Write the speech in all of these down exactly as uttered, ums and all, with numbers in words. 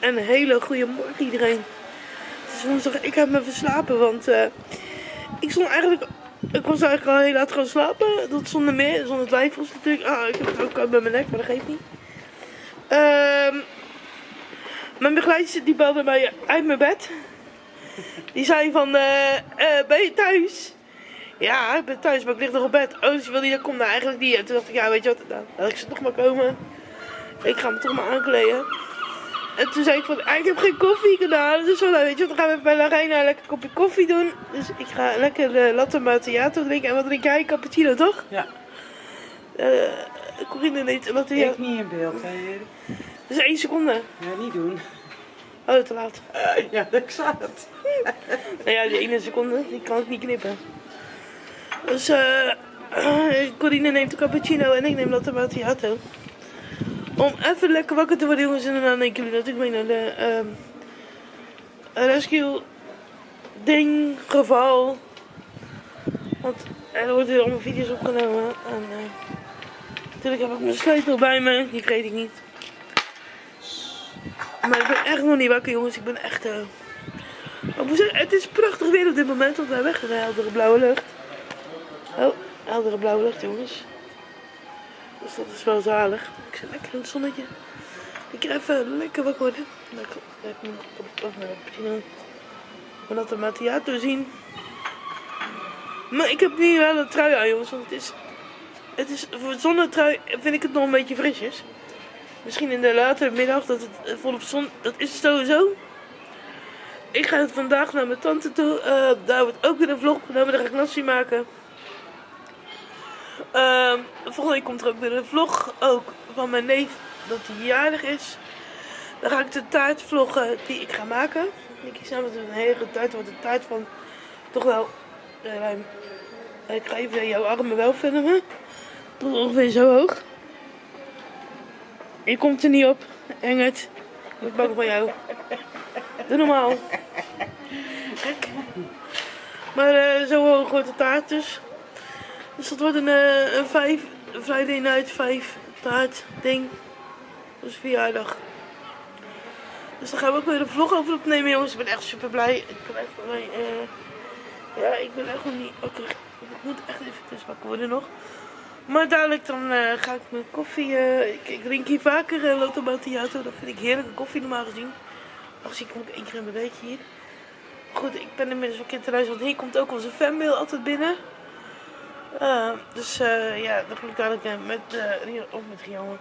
een hele goede morgen iedereen. Het is woensdag, ik heb me verslapen, want uh, ik stond eigenlijk, ik was eigenlijk al heel laat gaan slapen. Dat zonder meer, zonder twijfels natuurlijk. Ah, ik heb het ook bij mijn nek, maar dat geeft niet. Uh, mijn begeleider die belde mij uit mijn bed. Die zei van, uh, uh, ben je thuis? Ja, ik ben thuis, maar ik lig nog op bed. Oh, dus je wil niet dat ik kom? Nou, eigenlijk niet. En toen dacht ik, ja, weet je wat, nou, laat ik ze toch maar komen. Ik ga me toch maar aankleden. En toen zei ik van, ah, ik heb geen koffie gedaan. Dus zo, nou, weet je wat, dan gaan we even bij Larena een lekker kopje koffie doen. Dus ik ga lekker de latte macchiato drinken. En wat drink jij? Cappuccino, toch? Ja. Uh, Corine neemt een macchiato. Ik niet in beeld, hè? Dat is één seconde. Ja, niet doen. Oh, te laat. Uh, ja, ik zag het. Nou ja, die ene seconde, die kan ik niet knippen. Dus uh, uh, Corine neemt een cappuccino en ik neem latte macchiato. Om even lekker wakker te worden, jongens. En daarna denken jullie natuurlijk mee naar de uh, rescue ding, geval. Want er worden hier allemaal video's opgenomen. En uh, natuurlijk heb ik mijn sleutel bij me, die vergeet ik niet. Maar ik ben echt nog niet wakker, jongens. Ik ben echt... Uh... Ik moet zeggen, het is prachtig weer op dit moment, want wij weg in de heldere blauwe lucht. Oh, heldere blauwe lucht, jongens. Dus dat is wel zalig. Ik zit lekker in het zonnetje. Ik ga even lekker wakker worden. Lekker, lekker op mijn cappuccino. Maar dat de macchiato zien. Maar ik heb nu wel een trui aan, jongens. Want het is... Het is voor zonnetrui vind ik het nog een beetje frisjes. Misschien in de latere middag dat het volop zon... Dat is sowieso. Ik ga het vandaag naar mijn tante toe. Uh, daar wordt ook weer een vlog opgenomen. Daar ga ik nasi maken. Uh, volgende week komt er ook weer een vlog. Ook van mijn neef dat hij jarig is. Dan ga ik de taart vloggen die ik ga maken. Ik kies namelijk een hele goede taart. Want de taart van toch wel... Uh, ruim. Ik ga even jouw armen wel filmen. Tot ongeveer zo hoog. Je komt er niet op, Engert. Ik ben bang voor jou. Doe normaal. Gek. Maar uh, zo hoog wordt de taart dus. Dus dat wordt een, uh, een vijf, Friday night vijf taart ding. Dus verjaardag. Dus daar gaan we ook weer een vlog over opnemen, jongens. Ik ben echt super blij. Ik ben echt blij. Uh, ja, ik ben echt nog niet. Oké, okay. Ik moet echt even tussen wakker worden nog. Maar dadelijk dan uh, ga ik mijn koffie, uh, ik, ik drink hier vaker uh, latte macchiato. Dat vind ik heerlijke koffie normaal gezien. Ach, zie ik ook één keer in mijn weekje hier. Goed, ik ben inmiddels wel kind thuis, want hier komt ook onze fanmail altijd binnen. Uh, dus uh, ja, dan ga ik dadelijk uh, met, uh, of met Rianne.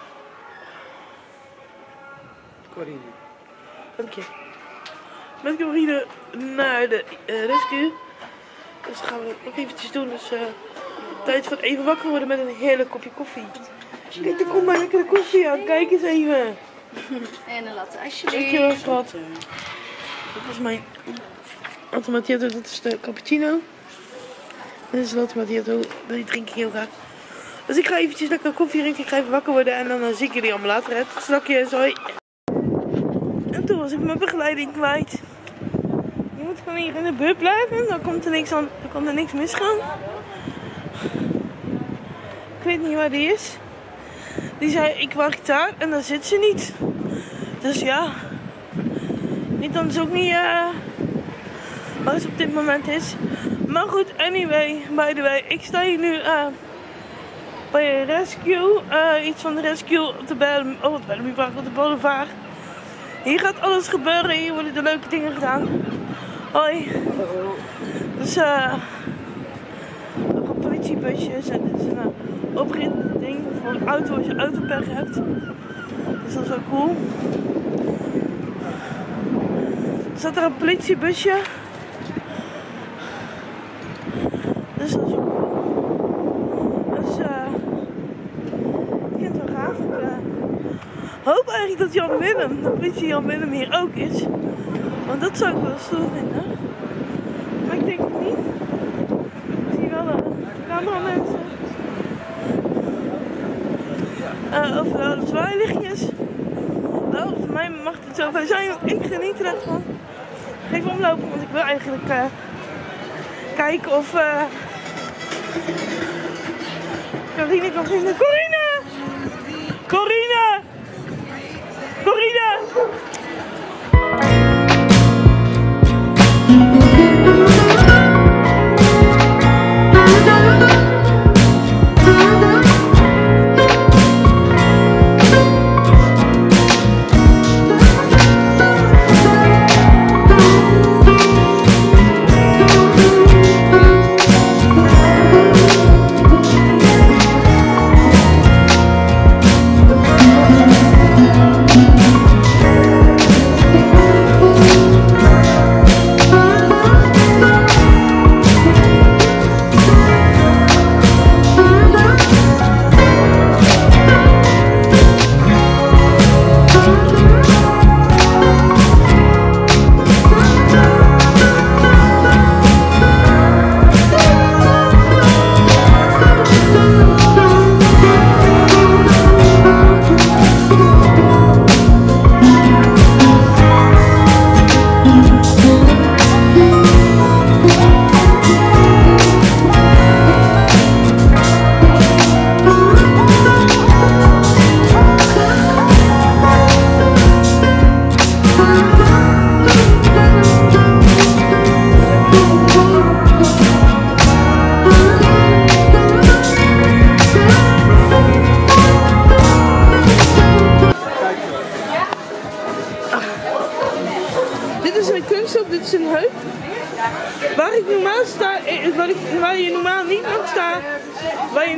Corine. Dank je. Met Corine naar de uh, rescue. Dus dat gaan we ook eventjes doen. Dus... Uh, tijd van even wakker worden met een heerlijk kopje koffie. Kijk, er komt maar lekkere koffie aan. Kijk eens even. En een latte alsjeblieft. Dankjewel, schat. Dit is mijn latte macchiato. Dat is de cappuccino. Dit is de latte macchiato. Die drink ik heel graag. Dus ik ga eventjes lekker koffie drinken. Ik ga even wakker worden. En dan uh, zie ik jullie allemaal later. Het slakje, hoi. En toen was ik mijn begeleiding kwijt. Je moet gewoon hier in de buurt blijven. Dan komt er niks, aan, dan kan er niks misgaan. Ik weet niet waar die is. Die zei, ik wacht daar en dan zit ze niet. Dus ja. Ik dan is ook niet uh, waar ze op dit moment is. Maar goed, anyway, by the way. Ik sta hier nu uh, bij een rescue. Uh, iets van de rescue op de Bellamy, oh, op Bellamy Park, op de boulevard. Hier gaat alles gebeuren. Hier worden de leuke dingen gedaan. Hoi. Dus eh... Uh, politiebusjes en dit is een uh, opgericht ding voor een auto als je autopech hebt. Dus dat is wel cool. Er staat er een politiebusje. Dus dat is wel cool. Dus eh... Uh, ik vind het wel gaaf. Ik uh, hoop eigenlijk dat Jan Willem, de politie Jan Willem hier ook is. Want dat zou ik wel stoer vinden. Maar ik denk het niet. Ik zie wel uh, cameramensen. Uh, overal de zwaailichtjes. Nou, voor mij mag het zover zijn, want ik geniet er echt van. Even omlopen, want ik wil eigenlijk uh, kijken of uh, Corine kan vinden. Corine! Corine! Corine!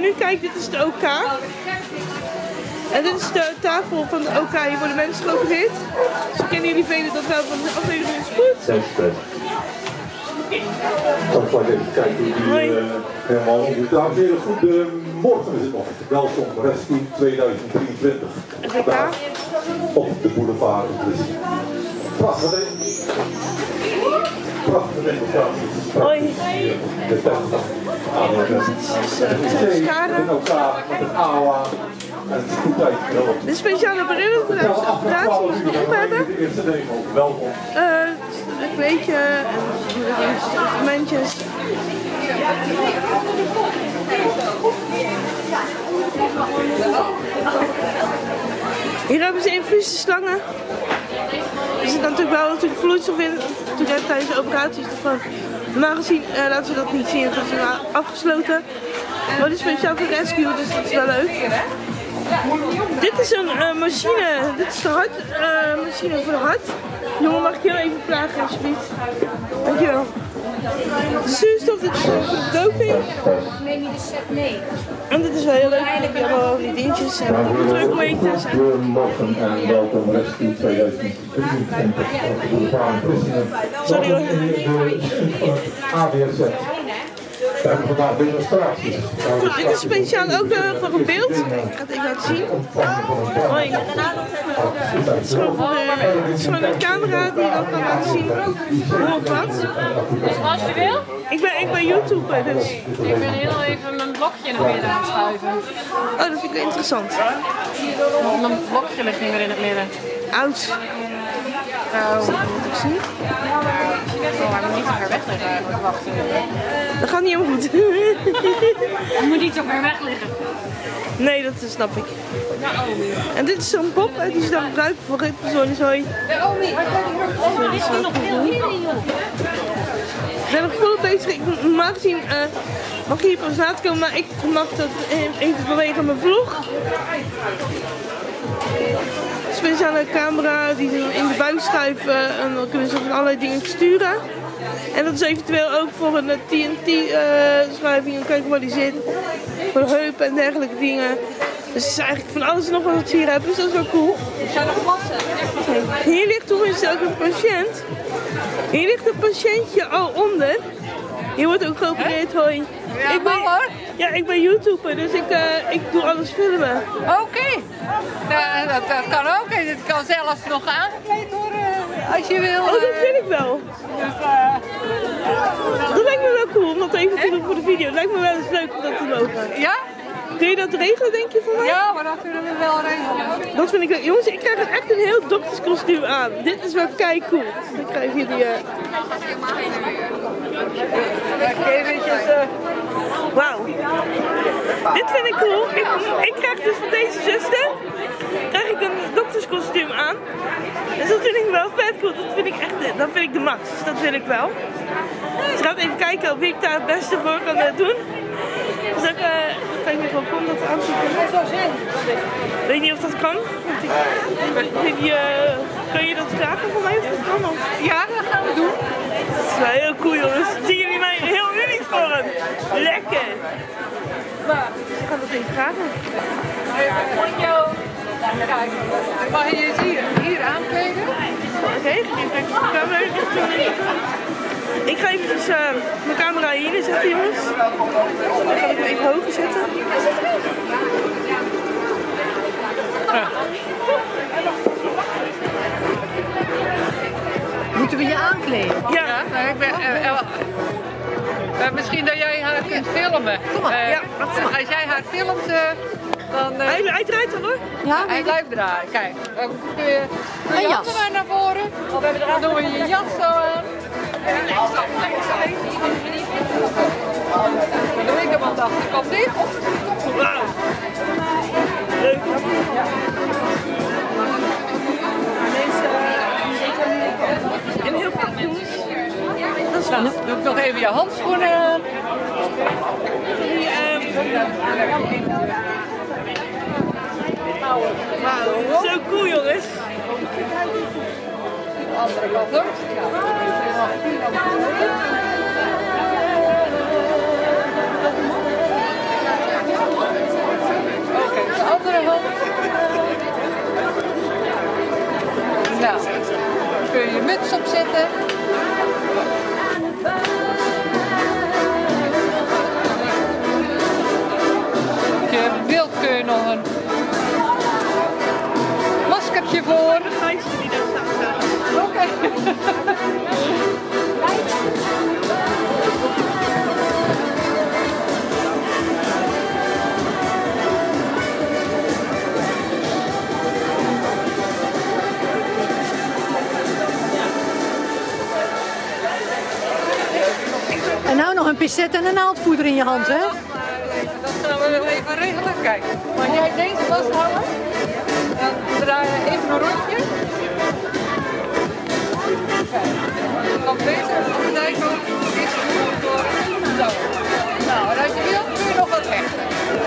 nu kijk, dit is de O K. En dit is de tafel van de O K, hier worden mensen geopereerd. Dus kennen jullie velen dat wel van de afdeling van spoed. Ik zal even kijken hoe die uh, helemaal omdoet. Dames en heren, goedemorgen is het nog. Welkom, Rescue tweeduizend drieëntwintig. Vandaag op de boulevard in Brussel. Prachtig, hè? Prachtige demonstraties. Hoi. De test aan de scharen. elkaar met het A O A en het spoedtijd. De speciale brillen voor de operatie die we op hebben. De eerste demo, welkom. Uh, een beetje en instrumentjes. Hier hebben ze infusieslangen. Er zit natuurlijk wel natuurlijk vloeistof in. Natuurlijk tijdens de operatie is het van. Normaal gezien uh, laten ze dat niet zien, dat is afgesloten. Maar dit is speciaal voor rescue, dus dat is wel leuk. Dit is een uh, machine, dit is de hartmachine uh, voor de hart. Jongen, mag ik heel even vragen alsjeblieft? Dankjewel. De zuurstof, dit is voor de verdoving. Neem je de set mee? En dit is wel heel leuk, we hebben al die dingetjes en drukmeters. Goedemorgen en welkom Rescue tweeduizend drieëntwintig op de boulevard Vlissingen. Sorry hoor. De A W Z. We hebben vandaag demonstraties. Dit is speciaal ook uh, voor een beeld. Ik ga het even laten zien. Hoi. Het is gewoon, voor, uh, het is gewoon een camera die dat kan laten zien hoe of wat. Dus als je wil, Ik ben, ik ben YouTuber, dus. ik ben heel even mijn blokje naar binnen aan het schuiven. Oh, dat vind ik wel interessant. Want mijn blokje ligt niet meer in het midden. Oud. Oh, Moet ik zien? oh hij moet niet zo ver weg liggen eigenlijk. Wacht even. Dat gaat niet helemaal goed. Hij moet niet zo ver weg liggen. Nee, dat snap ik. En dit is zo'n pop uh, die ze dan gebruiken voor ritpersonen. Hoi. Dit is wel cool. Ik ben nog volop bezig. Ik, normaal gezien uh, mag ik hier pas na te komen, maar ik mag dat even vanwege mijn vlog. Speciale camera die ze in de buik schuiven en dan kunnen ze van allerlei dingen sturen. En dat is eventueel ook voor een T N T-schuiving, uh, kijken waar die zit. Voor de heupen en dergelijke dingen. Dus het is eigenlijk van alles en nog wat ze hier hebben, dus dat is wel cool. Hier ligt trouwens ook een patiënt. Hier ligt een patiëntje al onder. Hier wordt ook geopereerd, hoi. Ja, ik ben, hoor. ja, ik ben YouTuber, dus ik, uh, ik doe alles filmen. Oké, okay. nou, dat, dat kan ook. Het kan zelfs nog aangekleed worden als je wil. Oh, dat vind ik wel. Dus, uh, dat lijkt me wel cool om dat even te doen voor de video. Het lijkt me wel eens leuk om dat te mogen. ja? Kun je dat regelen, denk je, voor mij? Ja, maar dat kunnen we wel regelen. Dat vind ik leuk. Jongens, ik krijg echt een heel dokterskostuum aan. Dit is wel kei cool. Dan krijgen jullie... Uh... Eventjes, uh... Wauw. Dit vind ik cool. Ik, ik krijg dus van deze zuster krijg ik een dokterskostuum aan. Dus dat vind ik wel vet cool. Dat vind ik echt, dat vind ik de max. Dus dat wil ik wel. Dus ik ga even kijken wie ik daar het beste voor kan uh, doen. Dus ik, uh, kijk even op om dat aan te doen. Ik weet niet of dat kan. Ik, uh, kan je dat vragen voor mij of dat kan? Of? Ja, dat gaan we doen. Dat is wel heel cool, jongens. Zien jullie mij in heel uniform? Lekker! Dus ik ga dat even vragen. Kijk, mag je je hier, hier aankleden? Oké, okay, ik ga de camera even. Ik ga even dus, uh, mijn camera hier neerzetten, jongens. Dan ga ik hem even hoger zetten. Ja. Moeten we je aankleden? Ja. Ja, nou, ik ben, uh, uh, uh, misschien dat jij haar kunt filmen. Kom maar. Uh, ja, als jij haar filmt, uh, dan... Uh, hij, hij draait al hoor. Ja, hij blijft draaien. Kijk, dan kun je je handen maar naar voren. Dan doen we je jas zo aan. Dan doe ik hem aan de achterkant dicht. Wauw. Leuk. Ja. En heel veel jongens. Dat is Nou, dan doe ik nog even je handschoenen aan. Die, um... Wauw, zo cool jongens. De andere kant ook. je muts opzetten. Als je wilt kun je nog een maskertje voor. Oké. En nou nog een pincet en een naaldvoeder in je hand, hè? Dat gaan we wel even regelen. Kijk, maar jij deze vasthouden. Dan draai je even een rondje. Kijk, dan deze partij komt. Deze moet door. Zo. Nou, en als je wilt kun je nog wat hechten.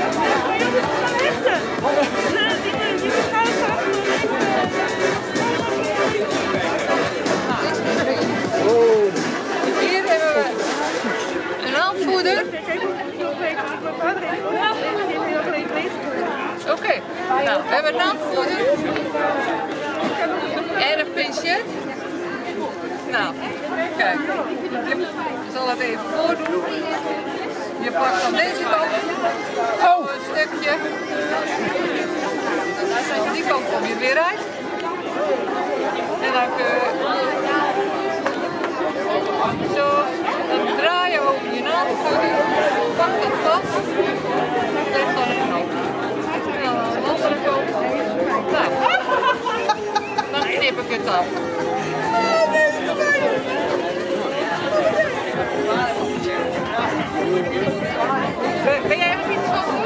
Hier hebben we een naaldvoeder. Oké, okay. Nou, we hebben een naaldvoeder. En een pincet. Nou, kijk. Ik zal het even voordoen. Je pakt van deze kant. Oh, een stukje. Van die kant kom je weer uit. En dan kun je zo, dan draai je over je naaldvoeder, pak dat vast, leg dan een knop. En dan aan de andere kant, nou, dan knip ik het af. Ben jij even iets vast?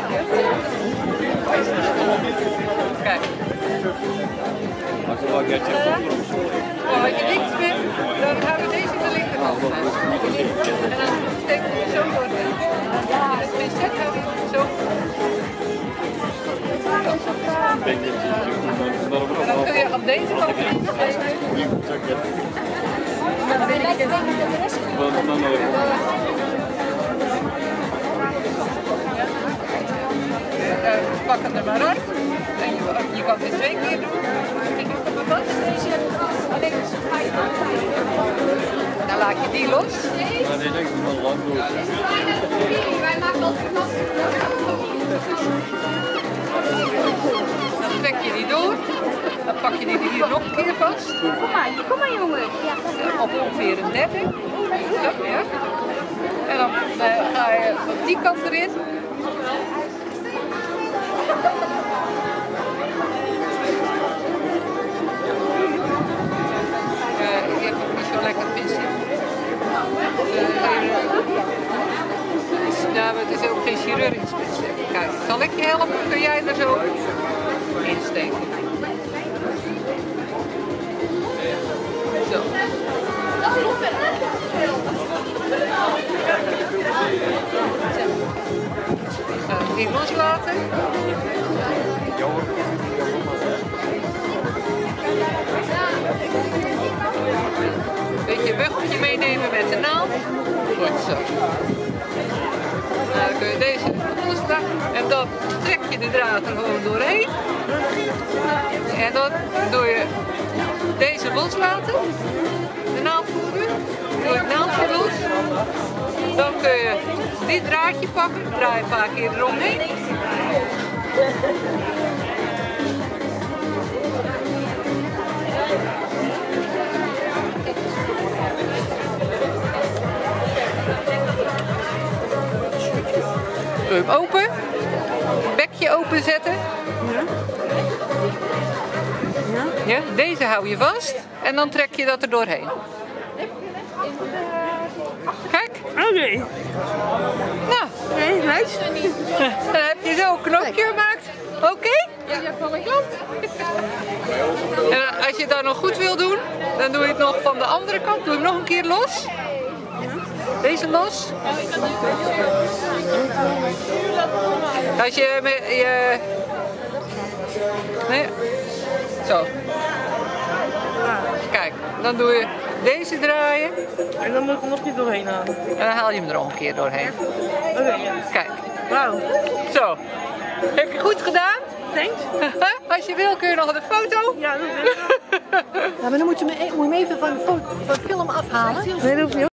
Kijk. Oh, als je niks vindt, dan gaan we deze de linkerkant gaan. En dan steek je zo door. En het pincet hou je zo. En dan kun je op deze kant steken. Dan ben ik Uh, pak het er maar uit. En je, je kan het twee keer doen. En doe het wat. Dan laat je die los. Maar die denk ik wel lang door. Wij maken altijd Dan trek je die door. Dan pak je die hier nog een keer vast. Kom maar, kom maar jongen. Ja. Op ongeveer een dertig. Zo, ja. En dan uh, ga je op die kant erin. Uh, ik heb ook niet zo lekker pincet. Uh, nou, het is ook geen chirurgisch pincet. Kijk, zal ik je helpen? Kun jij er zo insteken? Zo. Uh, die loslaten. Beetje buggeltje meenemen met de naald. Goed zo. Nou, dan kun je deze loslaten. En dan trek je de draad er gewoon doorheen. En dan doe je deze loslaten. De naaldvoerder. Doe het naaldje los. Dan kun je dit draadje pakken. Draai een paar keer eromheen. Doe hem open. Bekje openzetten. Ja. Ja. Ja, deze hou je vast. En dan trek je dat er doorheen. Kijk. Oké. Okay. Nou. Nee, nice. Dan heb je zo een knopje gemaakt. Oké? Okay? Ja, klopt. En als je het dan nog goed wil doen, dan doe je het nog van de andere kant. Doe hem nog een keer los. Deze los. Als je met je... Nee. Zo. Kijk, dan doe je deze draaien. En dan moet ik er nog niet doorheen halen. En dan haal je hem er nog een keer doorheen. Oké, okay, ja. Kijk. Wauw. Zo. Heb je goed gedaan? denkt. Als je wil kun je nog een foto. Ja, dat wil ik. Ja, maar dan moet je me, moet je me even van de, foto, van de film afhalen. Nee, dat hoeft niet.